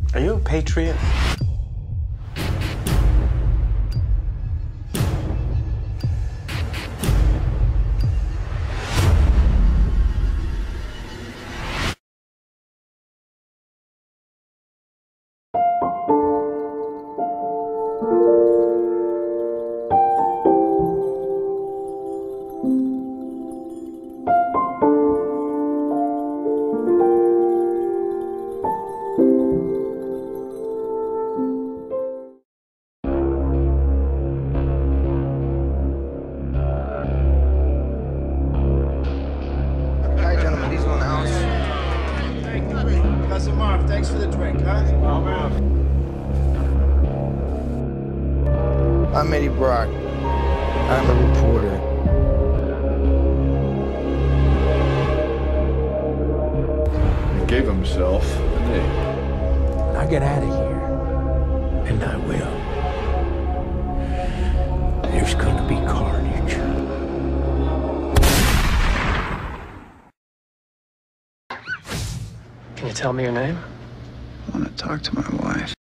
Are you a patriot? Thanks for the drink, huh? Oh, man. I'm Eddie Brock. I'm a reporter. He gave himself a name. When I get out of here, and I will, there's gonna be carnage. Can you tell me your name? I want to talk to my wife.